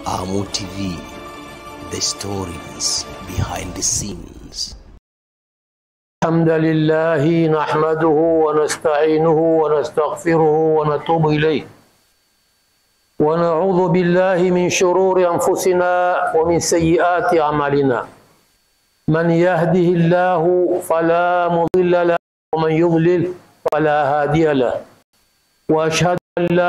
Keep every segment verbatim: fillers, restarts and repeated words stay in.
Amu T V, the stories behind the scenes. الحمد لله نحمده ونستعينه ونستغفره ونتوب إليه ونعوذ بالله من شرور أنفسنا ومن سيئات أعمالنا من يهده الله فلا مضل له ومن يضلل فلا هادي له وأشهد أن لا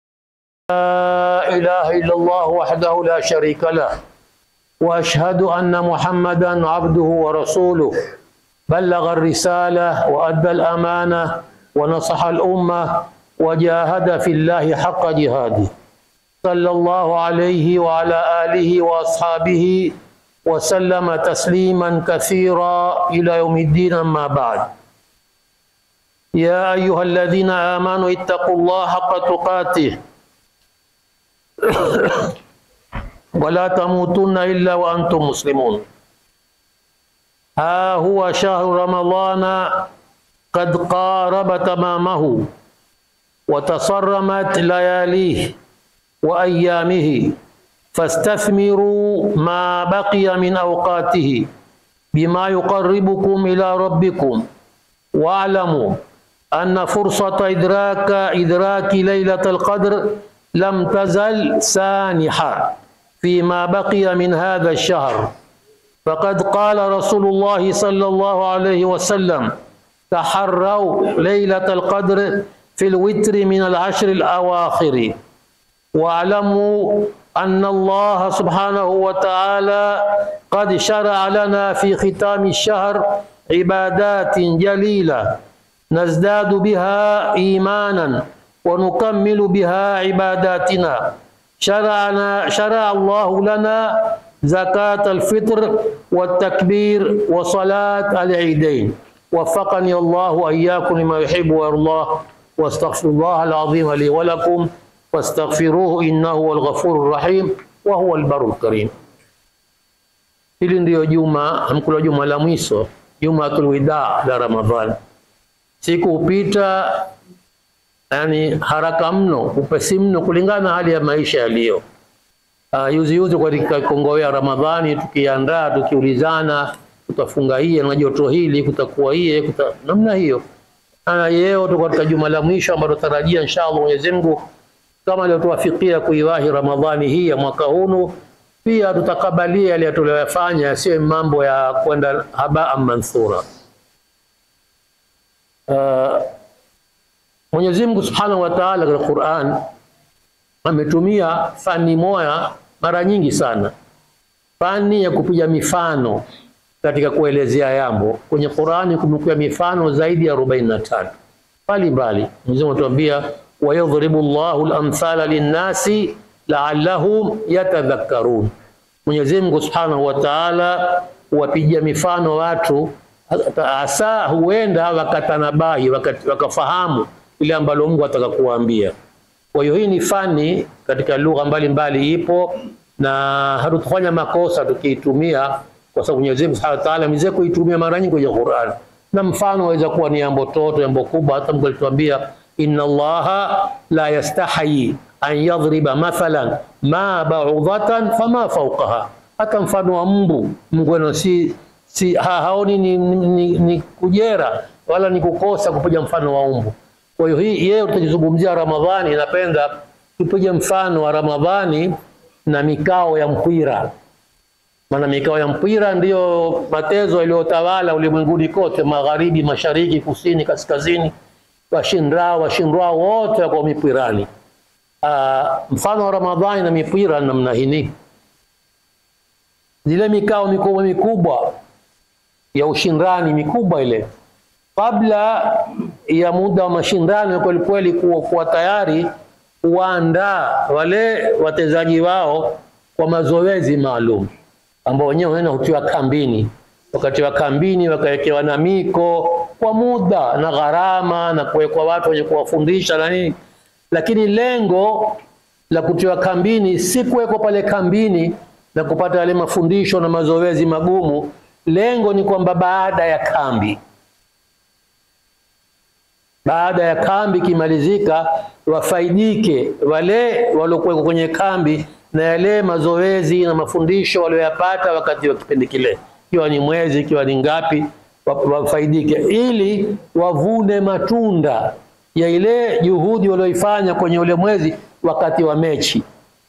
إله إلا الله وحده لا شريك له وأشهد أن محمدا عبده ورسوله بلغ الرسالة وأدى الأمانة ونصح الأمة وجاهد في الله حق جهاده صلى الله عليه وعلى آله وأصحابه وسلم تسليما كثيرا إلى يوم الدين. أما بعد، يا أيها الذين آمنوا اتقوا الله حق تقاته ولا تموتن إلا وأنتم مسلمون. ها هو شهر رمضان قد قارب تمامه وتصرمت لياليه وأيامه فاستثمروا ما بقي من أوقاته بما يقربكم إلى ربكم واعلموا أن فرصة إدراك إدراك ليلة القدر لم تزل سانحة فيما بقي من هذا الشهر. فقد قال رسول الله صلى الله عليه وسلم: تحروا ليلة القدر في الوتر من العشر الأواخر واعلموا أن الله سبحانه وتعالى قد شرع لنا في ختام الشهر عبادات جليلة نزداد بها إيمانا ونكمل بها عباداتنا. شرعنا شرع الله لنا زكاة الفطر والتكبير وصلاة العيدين. وفقني الله وإياكم لما يحب ويرضى، واستغفر الله العظيم لي ولكم واستغفروه إنه هو الغفور الرحيم وهو البر الكريم. Hili ndio juma amkula juma la mwisho, Jumatul Wida la Ramadhani. Siku upita yani haraka mno, upesi mno kulingana na hali ya maisha yaliyo. Uh, yuzi yuzi katika Kongo ya Ramadhani tukiandaa tukiulizana tutafunga hii na joto hili kutakuwa hii kuta, namna hiyo. Ana leo tuko katika juma la mwisho ambalo tarajia inshallah Mwenyezi Mungu kama leo tuwafikia kuiwahi Ramadhani hii ya mwaka huu, pia tutakabalia yale tuliyofanya, sio mambo ya kwenda haba manthura. Uh, Mwenyezi Mungu Subhanahu wa Ta'ala katika Qur'an ametumia fani moja mara nyingi sana, fani ya kupiga mifano katika kuelezea jambo. Kwenye Qur'ani kumekuwa mifano zaidi ya arobaini na tano mbalimbali. Mwenyezi Mungu anatuambia wayadhribu Allahu al-amthala lin-nasi la'allahum yatadhakkarun. Mwenyezi Mungu Subhanahu wa Ta'ala huwapigia mifano watu hasa huenda wakatanabahi wakafahamu ile ambalo Mungu ataka kuwaambia. Kwa hiyo hii ni fani katika lugha mbalimbali ipo, na hatutafanya makosa tukiitumia, kwa sababu Mwenyezi Mungu Subhanahu wa Ta'ala ameweza kuitumia mara nyingi kwenye Qur'an. Na mfano waweza kuwa ni jambo toto, jambo kubwa. Hata Mungu alituambia inna Allaha la yastahi an yadhriba mathalan ma ba'udatan fama fawqaha. Hata mfano wa mbu, Mungu ana si si ha, haoni ni, ni, ni, ni kujera wala ni kukosa kupiga mfano wa mbu. Kwa hiyo hii yeye tutajizungumzia Ramadhani, napenda tupige mfano wa Ramadhani na mikao ya mpira. Maana mikao ya mpira ndiyo matezo yaliyotawala ulimwenguni kote, magharibi, mashariki, kusini, kaskazini. Washindao washindao wote wako mipirani. Uh, mfano wa Ramadhani na mipira namna hii. Zile mikao mikubwa mikubwa ya ushindani mikubwa ile, kabla ya muda wa mashindano kweli kweli kuwa, kuwa tayari kuandaa wale wachezaji wao kwa mazoezi maalum ambao wenyewe wanaenda hutiwa kambini. Wakati wa kambini wakawekewa na miko kwa muda na gharama na kuwekwa watu wenye kuwafundisha na nini. Lakini lengo la kutiwa kambini si kuwekwa pale kambini na kupata yale mafundisho na mazoezi magumu. Lengo ni kwamba baada ya kambi baada ya kambi kimalizika wafaidike wale waliokuwa kwenye kambi na yale mazoezi na mafundisho waliyopata wakati wa kipindi kile, kiwa ni mwezi, kiwa ni ngapi, wafaidike ili wavune matunda ya ile juhudi walioifanya kwenye ule mwezi wakati wa mechi.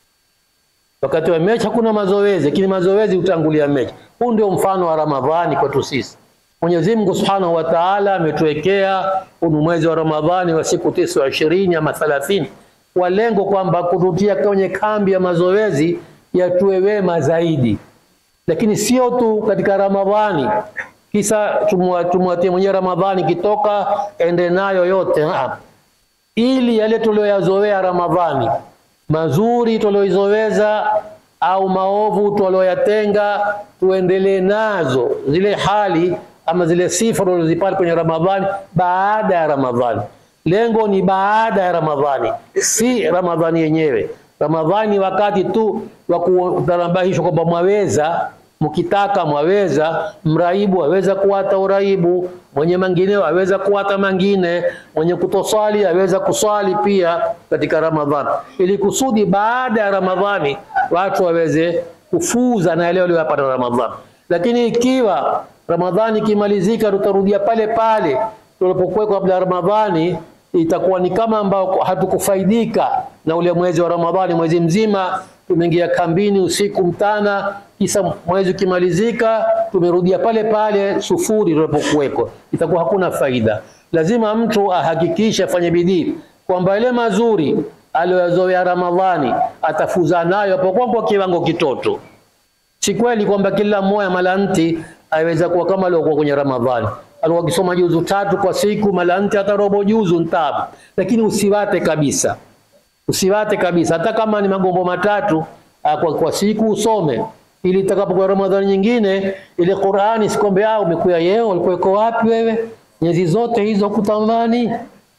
Wakati wa mechi hakuna mazoezi, lakini mazoezi utangulia mechi. Huu ndio mfano wa Ramadhani kwetu sisi. Mwenyezi Mungu Subhanahu wa Ta'ala ametuwekea mwezi wa Ramadhani wa siku tisa wa ishirini ama thelathini kwa lengo kwamba kututia kwenye kambi ya mazoezi ya tuwe wema zaidi. Lakini sio tu katika Ramadhani kisa tumwatie mwenye Ramadhani kitoka ende nayo yote, ha. Ili yale tulioyazoea Ramadhani mazuri tulioizoweza au maovu tulioyatenga tuendelee nazo zile hali ama zile sifa tulizopata kwenye Ramadhani baada ya Ramadhani. Lengo ni baada ya Ramadhani, si Ramadhani yenyewe. Ramadhani wakati tu wa kutarabahishwa kwamba mwaweza, mkitaka mwaweza, mraibu aweza kuata uraibu, mwenye mangineo aweza kuata mangine, mwenye kutoswali aweza kuswali pia katika Ramadhani, ili kusudi baada ya Ramadhani watu waweze kufuza na yale waliyopata Ramadhani. Lakini ikiwa Ramadhani kimalizika tutarudia pale pale tulipokuwa kabla ya Ramadhani, itakuwa ni kama ambao hatukufaidika na ule mwezi wa Ramadhani. Mwezi mzima tumeingia kambini usiku mtana, kisa mwezi kimalizika tumerudia pale pale sufuri tulipokuweko, itakuwa hakuna faida. Lazima mtu ahakikishe afanye bidii kwamba ile mazuri aliyozoea Ramadhani atafuza nayo hapo kwa kiwango kitoto. Si kweli kwamba kila mmoja malanti aweza kuwa kama alikuwa kwenye Ramadhani. Alikuwa akisoma juzu tatu kwa siku, malanti hata robo juzu ntabu. Lakini usiwate kabisa. Usiwate kabisa. Hata kama ni magombo matatu kwa, kwa siku usome. Ili itakapokuwa Ramadhani nyingine, ile Qur'ani sikombe yao umekuya yeo, ulikuwa wapi wewe? Nyezi zote hizo kutamani.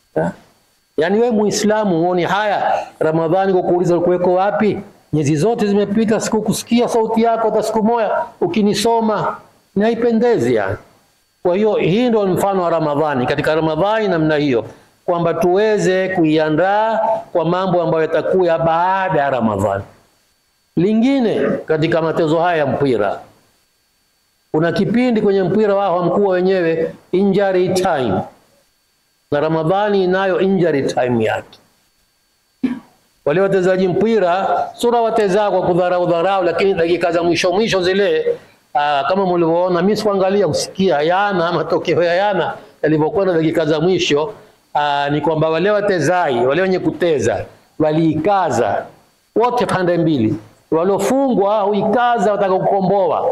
Yaani wewe Muislamu uone haya Ramadhani kukuuliza ulikuwa wapi? Nyezi zote zimepita, siku kusikia sauti yako hata siku moja ukinisoma, na haipendezi yani. Kwa hiyo hii ndio mfano wa Ramadhani. Katika Ramadhani namna hiyo kwamba tuweze kuiandaa kwa mambo ambayo yatakuwa baada ya Ramadhani. Lingine katika matezo haya ya mpira, kuna kipindi kwenye mpira wao mkuu wenyewe injury time, na Ramadhani inayo injury time yake. Wale wachezaji mpira sura wateza kwa kudharau dharau, lakini dakika za mwisho mwisho zile aa, kama mlivyoona, mimi sikuangalia kusikia yana matokeo ya yana yalivyokwenda dakika za mwisho, aa, ni kwamba wale watezai wale wenye kuteza waliikaza wote pande mbili. Walofungwa huikaza wataka kukomboa,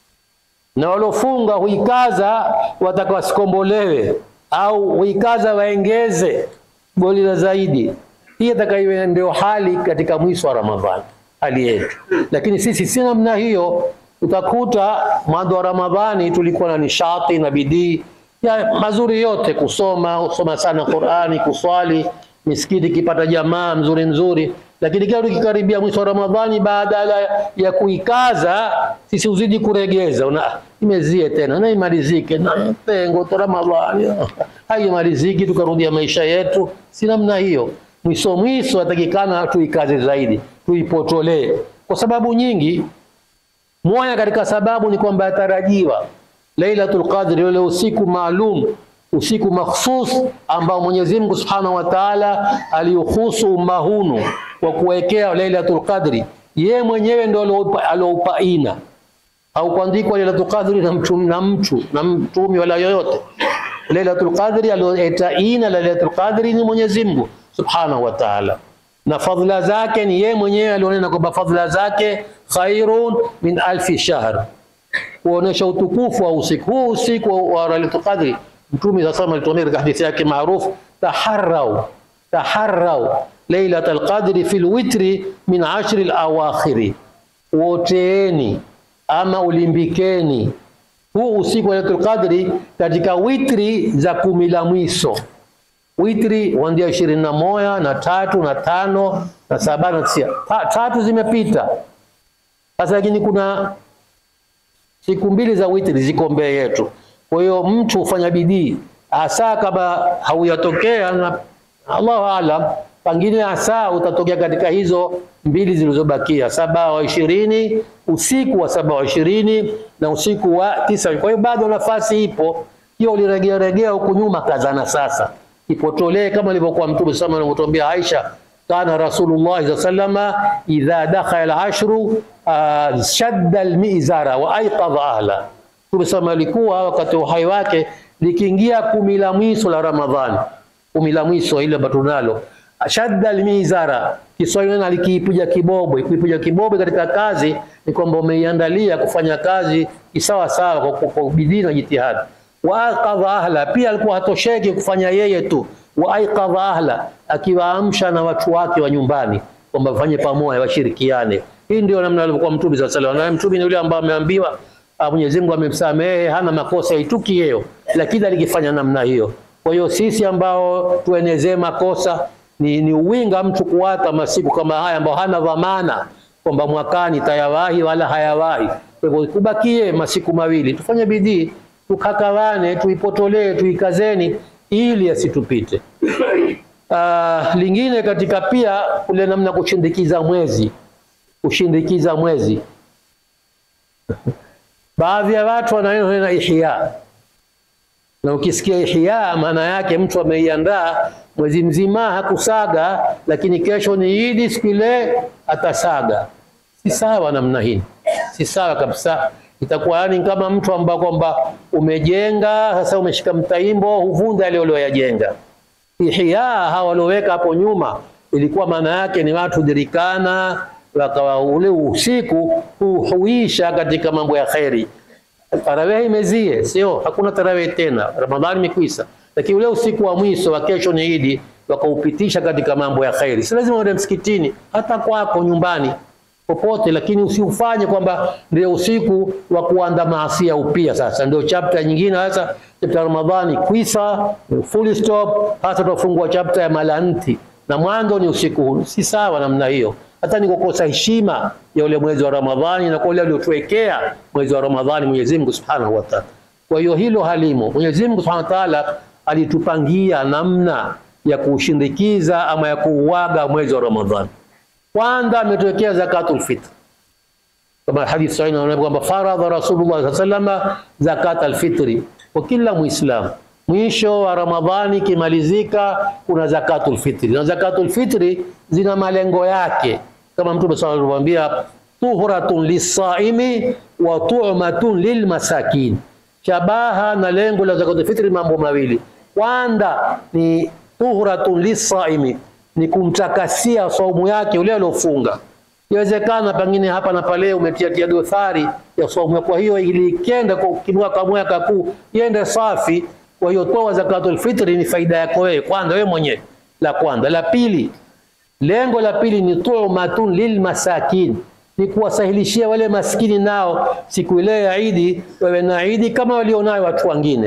na walofunga huikaza wataka wasikombolewe, au huikaza waongeze goli la zaidi. Hii itakayo ndio hali katika mwisho wa Ramadhani, hali yetu. Lakini sisi si namna hiyo. Utakuta mwanzo wa Ramadhani tulikuwa na nishati na bidii ya mazuri yote, kusoma, kusoma sana Qur'ani, kuswali, misikiti kipata jamaa mzuri mzuri. Lakini kila tukikaribia mwisho wa Ramadhani, baada ya kuikaza sisi uzidi kuregeza, una imezie tena na imalizike na pengo tu Ramadhani haimaliziki, tukarudia maisha yetu. Si namna hiyo. Mwisho mwisho atakikana tuikaze zaidi, tuipotolee kwa sababu nyingi. Moja katika sababu ni kwamba yatarajiwa Lailatul Qadr, ile usiku maalum, usiku makhsus ambao Mwenyezi Mungu Subhanahu wa Ta'ala aliuhusu umma huu kwa kuwekea Lailatul Qadri. Yeye mwenyewe ndio aloupa ina, au kuandikwa Lailatul Qadri na mtu na mtu na mtumi wala yoyote. Lailatul Qadri alioeta ina Lailatul Qadri ni Mwenyezi Mungu Subhanahu wa Ta'ala, na fadhila zake ni yeye mwenyewe alionena kwamba fadhila zake khairun min alfi shahr, kuonesha utukufu wa usiku huu. Usiku wa Lailatul Qadri Mtume sallallahu alayhi wasallam katika hadithi yake maarufu, taharrau taharrau Lailatul Qadri fil witri min ashri al-awakhiri, woteeni ama ulimbikeni huu usiku wa Lailatul Qadri katika witri za kumi la mwisho. Witri wandia ishirini na moja na tatu na tano na saba na tisa. Ta, tatu zimepita. Sasa lakini kuna siku mbili za witri ziko mbele yetu. Kwa hiyo mtu ufanya bidii hasa kama hauyatokea, na Allahu aalam pengine hasa utatokea katika hizo mbili zilizobakia, saba wa ishirini, usiku wa saba wa ishirini na usiku wa tisa. Kwa hiyo bado nafasi ipo. Hiyo uliregea regea huku nyuma, kazana sasa ipotolee, kama alivyokuwa Mtume sama anamwambia Aisha, kana Rasulullah sallallahu alaihi wasallam idha dakhala al-ashru uh, shadda al-mizara wa ayqadha ahla. Mtume sama alikuwa wakati uhai wake likiingia kumi la mwisho la Ramadhani, kumi la mwisho ile batunalo, shadda al-mizara, Kiswahili alikipiga kibobo. Kupiga kibobo katika kazi ni kwamba umeiandalia kufanya kazi kisawa sawa kwa bidii na jitihada. Wa ayqadha ahla, pia alikuwa hatosheki kufanya yeye tu, wa ayqadha ahla, akiwaamsha na watu wake wa nyumbani kwamba wafanye pamoja, washirikiane. Hii ndio namna alivyokuwa Mtume sallallahu alaihi wasallam. Na Mtume ni yule ambaye ameambiwa Mwenyezi Mungu amemsamehe, hana makosa, ituki yeye, lakini alikifanya namna hiyo. Kwa hiyo sisi ambao tuenezee makosa ni, ni uwinga mtu kuwata masiku kama haya ambao hana dhamana kwamba mwakani tayawahi wala hayawahi. Kwa hivyo kubakie masiku mawili, tufanye bidii, tukakawane, tuipotolee, tuikazeni ili asitupite. Uh, lingine katika pia kule namna kushindikiza mwezi, kushindikiza mwezi. Baadhi ya watu wanaona ihya, na ukisikia ihya maana yake mtu ameiandaa mwezi mzima hakusaga, lakini kesho ni Idi, siku ile atasaga. Si sawa namna hii, si sawa kabisa. Itakuwa yani kama mtu ambaye kwamba umejenga sasa, umeshika mtaimbo, huvunda ile ulioyajenga. Ihya hawa walioweka hapo nyuma ilikuwa maana yake ni watu dirikana, wakawa ule usiku huisha katika mambo ya khairi. Tarawih imezie, sio hakuna tarawih tena, Ramadhani imekwisha, lakini ule usiku wa mwisho wa kesho ni Idi, wakaupitisha katika mambo ya khairi. Si lazima uende msikitini, hata kwako nyumbani popote, lakini usiufanye kwamba ndio usiku wa kuanza maasi upia. Sasa ndio chapter nyingine, sasa chapter Ramadhani kwisa full stop, hata tufungua chapter ya malanti na mwanzo ni usiku huu. Si sawa namna hiyo, hata ni kukosa heshima ya ule mwezi wa Ramadhani na kwa ule aliotuwekea mwezi wa Ramadhani Mwenyezi Mungu Subhanahu wa Ta'ala. Kwa hiyo hilo halimo. Mwenyezi Mungu Subhanahu wa Ta'ala alitupangia namna ya kushindikiza ama ya kuuaga mwezi wa Ramadhani. Kwanza ametuwekea zakatul fitr, kama hadithi sahihi inaonyesha kwamba faradha Rasulullah sallallahu alaihi wasallam zakatul fitri kwa kila Muislamu. Mwisho wa Ramadhani kimalizika, kuna zakatul fitri, na zakatul fitri zina malengo yake, kama Mtume sallallahu alaihi wasallam aliwaambia, tuhratun lis-saimi wa tu'matun lilmasakin. Shabaha na lengo la zakatul fitri mambo mawili. Kwanza ni tuhratun lis-saimi, ni kumtakasia saumu yake yule aliofunga. Inawezekana pengine hapa na pale umetia tia dothari ya saumu, kwa hiyo ili kenda kwa kimwaka mwaka kuu iende safi. Kwa hiyo toa zakatul fitri ni faida yako wewe kwanza, wewe mwenyewe. La kwanza. La pili, lengo la pili ni tu'matun lilmasakin, ni kuwasahilishia wale maskini nao siku ile ya Idi wewe na Idi kama walionayo watu wengine.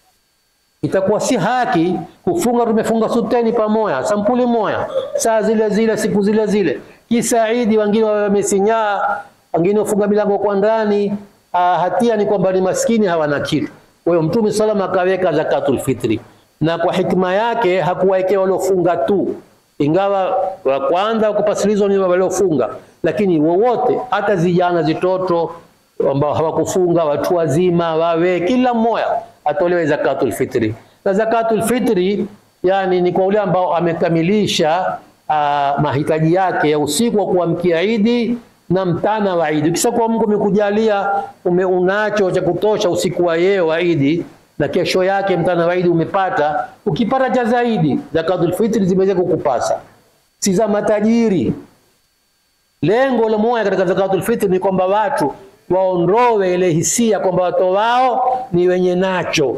Itakuwa si haki kufunga, tumefunga suteni pamoja, sampuli moja, saa zile zile, siku zile zile, kisa Idi wengine wamesinyaa, wengine wafunga milango kwa ndani. Hatia ni kwamba ni maskini hawana kitu. Kwa hiyo Mtume salama akaweka zakatul fitri, na kwa hikma yake hakuwaekea waliofunga tu, ingawa wa kwanza kupasilizo ni waliofunga, lakini wowote, hata vijana zitoto ambao hawakufunga, watu wazima, wawe kila mmoja atolewe zakatul fitri. Na zakatul fitri yani ni kwa ule ambao amekamilisha uh, mahitaji yake ya usiku wa kuamkia Idi na mtana wa Idi. Kisha kwa Mungu amekujalia umeunacho cha kutosha usiku wa yeye wa Idi na kesho yake mtana wa Idi umepata, ukipata cha zaidi zakatul fitri zimeweza kukupasa. Si za matajiri. Lengo la moja katika zakatul fitri ni kwamba watu waondoe ile hisia kwamba watu wao ni wenye nacho.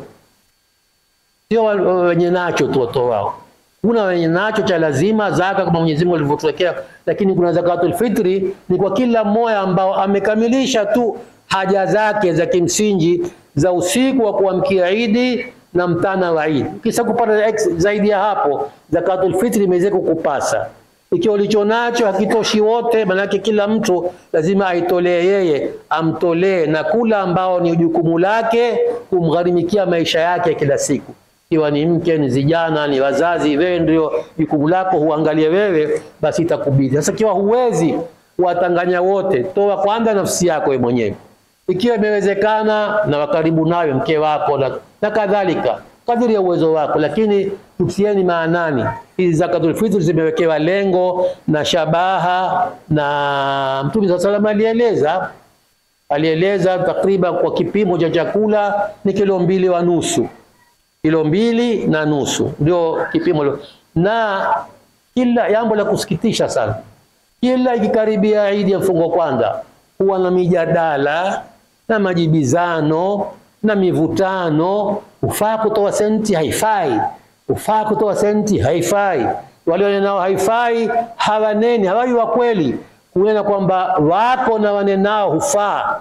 Sio wenye nacho tu watu wao. Kuna wenye nacho cha lazima zaka kama Mwenyezi Mungu alivyotuwekea, lakini kuna zakatul fitri ni kwa kila mmoja ambao amekamilisha tu haja zake za kimsingi za usiku wa kuamkia Idi na mtana wa Idi. Kisha kupata zaidi ya hapo, zakatul fitri imeweza kukupasa. Ikiwa ulicho nacho hakitoshi wote, manake kila mtu lazima aitolee yeye, amtolee na kula ambao ni jukumu lake kumgharimikia maisha yake kila siku. Ikiwa ni mke, ni vijana, ni wazazi, wewe ndio jukumu lako huangalie wewe, basi itakubidi. Sasa ikiwa huwezi kuwatanganya wote, toa kwanza nafsi yako wewe mwenyewe. Ikiwa imewezekana na wakaribu nawe mke wako na, na kadhalika, kadiri ya uwezo wako, lakini tusieni maanani. Hizi zakatul fitr zimewekewa lengo na shabaha, na Mtume sallallahu alayhi wasallam alieleza alieleza takriban kwa kipimo cha chakula ni kilo mbili wa nusu. Kilo mbili na nusu ndio kipimo. Na kila jambo la kusikitisha sana, kila ikikaribia Eid ya mfungo kwanza huwa na mijadala na majibizano na mivutano. Ufaa kutoa senti, haifai. Ufaa kutoa senti, haifai. Wale nao haifai hawaneni, hawawi wa kweli kunena kwamba wako na wanenao hufaa.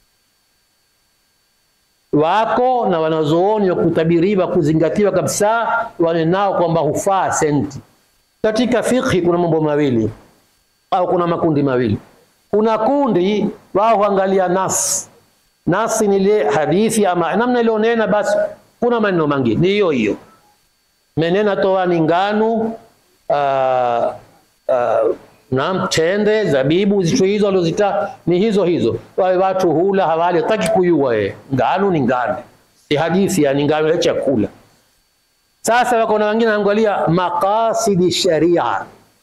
Wako na wanazooni wa kutabiriwa kuzingatiwa kabisa wanenao kwamba hufaa senti. Katika fiqhi kuna mambo mawili au kuna makundi mawili. Kuna kundi wao huangalia nas. Nasi ni ile hadithi ama namna ile onena, basi kuna maneno mengine ni hiyo hiyo. Menena toa ni ngano, uh, uh, na tende, zabibu, zitu hizo alozita ni hizo hizo. Wale watu hula hawali, hataki kuyua yeye. Ngano ni ngano. Si hadithi ya ngano ya chakula. Sasa wako na wengine wanaangalia maqasidi sharia.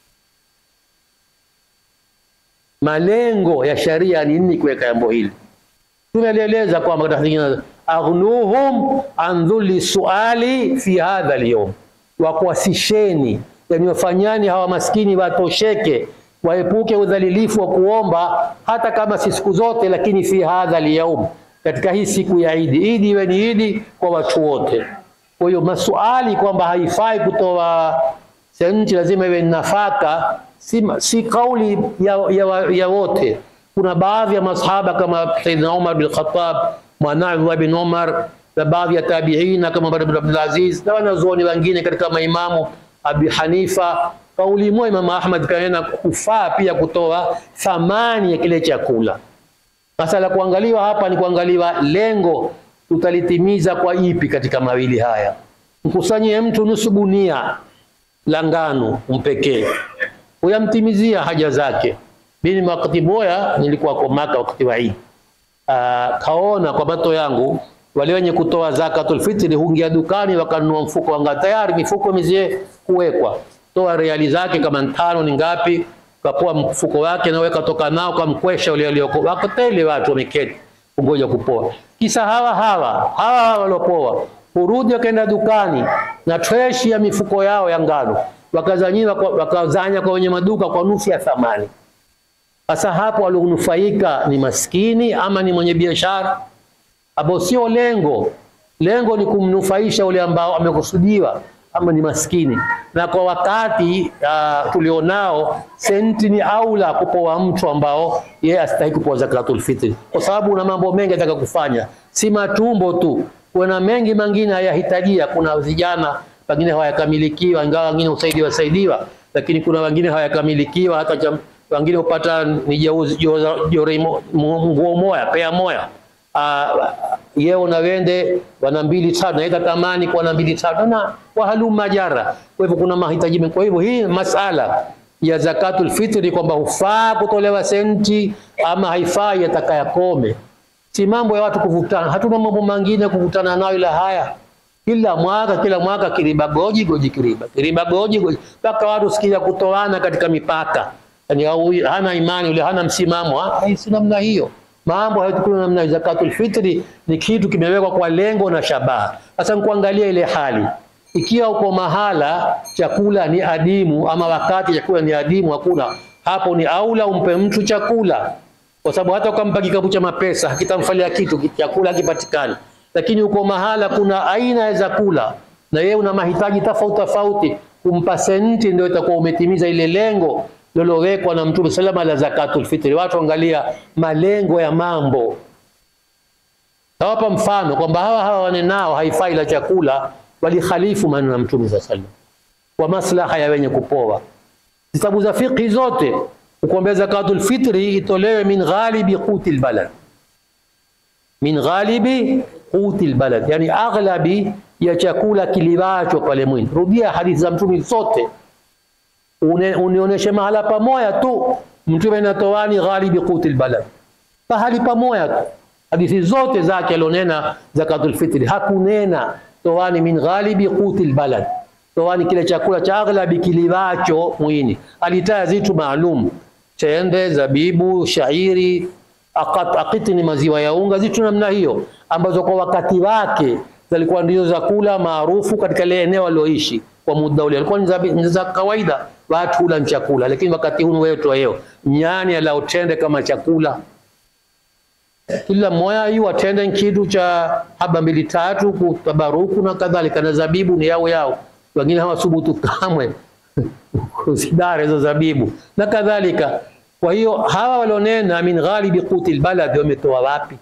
Malengo ya sharia ni nini kuweka jambo hili? Tumeeleza kwamba katika aghnuhum an dhulli suali fi hadha al-yawm, wakuasisheni, yani wafanyani hawa maskini watosheke, waepuke udhalilifu wa kuomba hata kama si siku zote, lakini fi hadha al-yawm, katika hii siku ya Eid. Eid iwe ni Eid kwa watu wote. Kwa hiyo masuali kwamba haifai kutoa senti, lazima iwe nafaka, si, si kauli ya, ya, ya wote. Kuna baadhi ya masahaba kama Sayyidina Umar bin Khattab, mwanawe Abdullah bin Umar, na baadhi ya tabiina kama Umar bin Abdul Aziz, na wanazuoni wengine katika maimamu Abi Hanifa. Kauli moja Imam Ahmad kanena kufaa pia kutoa thamani ya kile chakula. Sasa la kuangaliwa hapa ni kuangaliwa lengo tutalitimiza kwa ipi katika mawili haya. Mkusanyie mtu nusu gunia la ngano umpekee, uyamtimizia haja zake. Mimi wakati boya nilikuwa kwa Maka wakati wa Eid. Uh, kaona kwa mato yangu wale wenye kutoa zakatul fitri huingia dukani wakanunua mfuko wanga tayari mifuko mizie kuwekwa. Toa reali zake kama tano ni ngapi, kapoa mfuko wake na weka toka nao kamkwesha wale walioko. Wakatele watu wameketi kungoja kupoa. Kisa hawa hawa hawa walopoa urudi wakaenda dukani na treshi ya mifuko yao ya ngano, wakazanyiwa wakazanya kwa wenye maduka kwa nusu ya thamani. Sasa hapo walionufaika ni maskini ama ni mwenye biashara? Hapo sio lengo. Lengo ni kumnufaisha ule ambao amekusudiwa, ama ni maskini. Na kwa wakati uh, tulionao, senti ni aula kupoa mtu ambao yeye astahili kupoa zakatul fitri, kwa sababu una mambo mengi ataka kufanya, si matumbo tu, kuna mengi mengine hayahitajia. Kuna vijana wengine hawayakamilikiwa, ingawa wengine usaidiwa saidiwa, lakini kuna wengine hawayakamilikiwa, hata wengine upata ni jore nguo moja pea moja. Uh, yeo na wende wana mbili tatu, na tamani kwa na mbili tatu na wahaluma jara. Kwa hivyo kuna mahitaji. Kwa hivyo hii masala ya zakatul fitri kwamba hufaa kutolewa senti ama haifai atakayakome, si mambo ya watu kuvutana. Hatuna mambo mengine kuvutana nayo ila haya. Kila mwaka kila mwaka kiriba goji goji kiriba kiriba goji goji, mpaka watu sikia kutoana katika mipaka. Yani au hana imani yule, hana msimamo. Ah, si namna hiyo. Mambo hayatukuna namna hiyo. Zakatul fitri ni kitu kimewekwa kwa lengo na shabaha. Sasa kuangalia ile hali, ikiwa uko mahala chakula ni adimu, ama wakati chakula ni adimu hakuna, hapo ni aula umpe mtu chakula, kwa sababu hata ukampa kikapu cha mapesa hakitamfalia kitu, chakula hakipatikani. Lakini uko mahala kuna aina ya chakula na yeye una mahitaji tofauti tofauti, kumpa senti ndio itakuwa umetimiza ile lengo lilowekwa na Mtume sallallahu alayhi wasallam la zakatul fitri. Watu angalia malengo ya mambo. Tawapa mfano kwamba hawa hawa wanenao haifai la chakula, walikhalifu maneno ya Mtume sallallahu alayhi wasallam kwa maslaha ya wenye kupoa. Zitabu za fiqh zote ukwambia zakatul fitri itolewe min ghalibi qutil balad, min ghalibi qutil balad, yani aghlabi ya chakula kiliwacho pale mwini. Rudia hadithi za Mtume zote, unionyeshe mahala pamoja tu Mtume anatoani ghalibi qutil balad, pahali pamoja tu. Hadithi zote zake alionena zakatul fitri, hakunena toani min ghalibi qutil balad, toani kile chakula cha aghlabi kiliwacho mwini. Alitaja zitu maalum, chende, zabibu, shairi, Akat, akiti ni maziwa ya unga, zitu namna hiyo ambazo kwa wakati wake zilikuwa ndio zakula maarufu katika ile eneo alioishi kwa muda ule. Alikuwa ni za kawaida watu kula chakula, lakini wakati huu wetu leo nyani ala utende kama chakula. Kila mmoja yu atende kitu cha haba mbili tatu kutabaruku na kadhalika, na zabibu ni yao yao, wengine hawasubutu kamwe kusidare za zabibu na kadhalika. Kwa hiyo hawa walionena min ghalibi qutil balad wametoa wapi?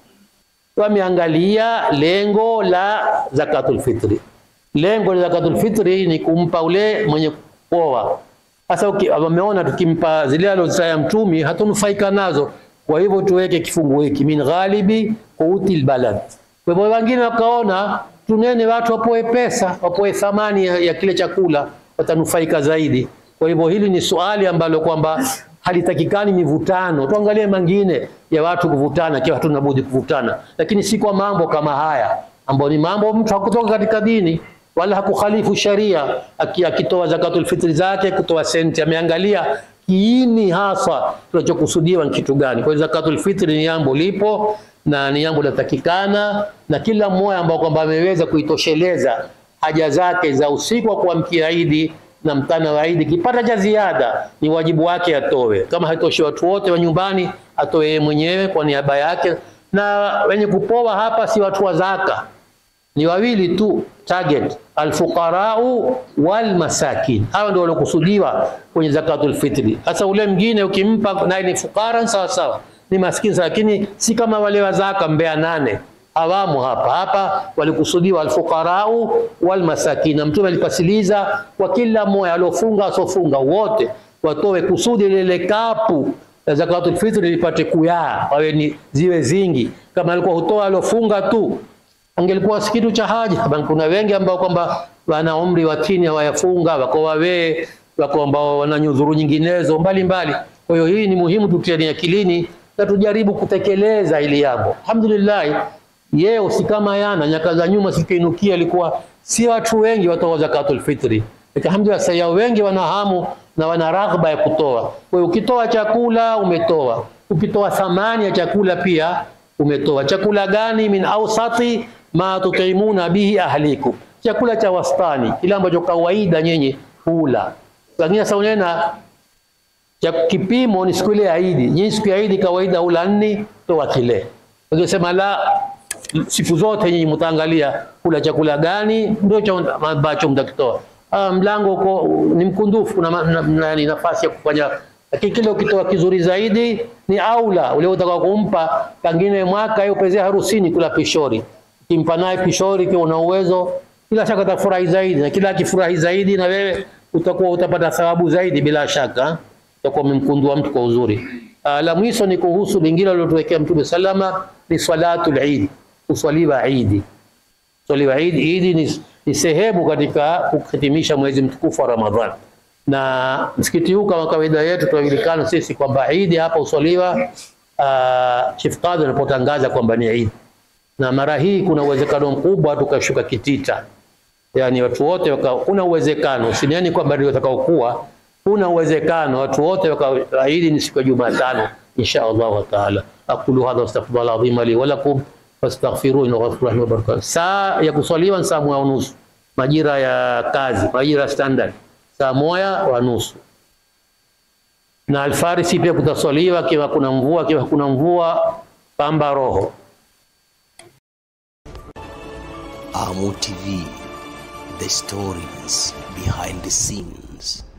Wameangalia lengo la zakatul fitri. Lengo la zakatul fitri ni kumpa ule mwenye kuoa. Sasa wameona tukimpa zile alizaya Mtume hatunufaika nazo, kwa hivyo tuweke kifungu hiki min ghalibi qutil balad. Kwa hivyo wengine wakaona tunene watu wapoe pesa, wapoe thamani ya, ya kile chakula, watanufaika zaidi. Kwa hivyo hili ni swali ambalo kwamba halitakikani mivutano. Tuangalie mengine ya watu kuvutana, kiwa hatuna budi kuvutana, lakini si kwa mambo kama haya ambayo ni mambo mtu hakutoka katika dini wala hakukhalifu sharia. Akitoa zakatul fitri zake kutoa senti, ameangalia kiini hasa tunachokusudiwa ni kitu gani. Kwa hiyo zakatul fitri ni jambo lipo na ni jambo latakikana, na kila mmoja ambao kwamba ameweza kuitosheleza haja zake za usiku wa kuamkia Idi na mtana wa Idi, kipata cha ziada ni wajibu wake atoe. Kama haitoshi watu wote wa nyumbani, atoe yeye mwenyewe kwa niaba yake. Na wenye kupoa hapa si watu wa zaka, ni wawili tu target, alfuqarau wal masakin. Hawa ndio waliokusudiwa kwenye zakatul fitri. Sasa ule mwingine ukimpa naye ni fukara sawa sawa, ni maskini, lakini si kama wale wa zaka mbea nane. Awamu hapa hapa walikusudiwa alfuqarau wal masakin. Mtume alipasiliza kwa kila mmoja alofunga asofunga wote watoe kusudi lile kapu la zakatul fitri lipate kuyaa, wawe ni ziwe zingi. Kama alikuwa hutoa alofunga tu angelikuwa kitu cha haja. Kuna wengi ambao kwamba wana umri wa chini hawayafunga, wako wawe, wako ambao wana nyudhuru nyinginezo mbalimbali. Kwa hiyo hii ni muhimu tutiane akilini na tujaribu kutekeleza hili jambo. Alhamdulillah, yeo si kama yana nyaka za nyuma sikiinukia ilikuwa si watu wengi watoa zakatul fitri. Alhamdulillah sasa wengi wana hamu na wana raghba ya kutoa. Kwa hiyo ukitoa chakula umetoa, ukitoa thamani ya chakula pia umetoa. Chakula gani? Min awsati ma tutaimuna bihi ahlikum, chakula cha wastani, kile ambacho kawaida nyenye hula. Lakini sasa unena cha kipimo ni siku ile ya Idi, nyinyi siku ya Idi kawaida hula nne, toa kile. Ungesema la, siku zote nyinyi mtaangalia kula chakula gani ndio cha ambacho mtakitoa. Ah, mlango uko ni mkundufu, kuna na, na, na, nafasi ya kufanya, lakini kile ukitoa kizuri zaidi ni aula. Ule utakao kumpa pengine mwaka hiyo pezea harusini kula pishori, kimpa naye pishori kwa una uwezo, bila shaka atafurahi zaidi, na kila akifurahi zaidi na wewe utakuwa utapata thawabu zaidi bila shaka, utakuwa umemkundua mtu kwa uzuri. Ah, la mwisho ni kuhusu lingine alilotuwekea Mtume salama ni salatul Eid, kuswaliwa Eid. Swaliwa Eid, Eid ni, ni sehemu katika kuhitimisha mwezi mtukufu wa Ramadhani. Na msikiti huu kama kawaida yetu tunajulikana sisi kwamba Eid hapa uswaliwa uh, Chief Qadhi anapotangaza kwamba ni Eid. Na mara hii kuna uwezekano mkubwa tukashuka kitita. Yaani watu wote waka, kuna uwezekano, usiniani kwamba ndio utakaokuwa, kuna uwezekano watu wote waka Eid ni siku ya Jumatano insha Allah taala. Aqulu hadha astaghfirullah alazim li wa lakum fastaghfiruhu innahu ghafurur rahim wa barakatuh. Saa ya kuswaliwa ni saa moja unusu, majira ya kazi, majira standard saa moja wa nusu. Na alfarisi pia kutaswaliwa kiwa kuna mvua, kiwa kuna mvua pamba roho. Amu T V, the stories behind the scenes.